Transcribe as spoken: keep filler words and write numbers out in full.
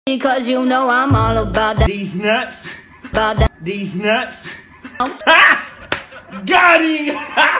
Because you know I'm all about that. These nuts. About that. These nuts. Ha! Got him!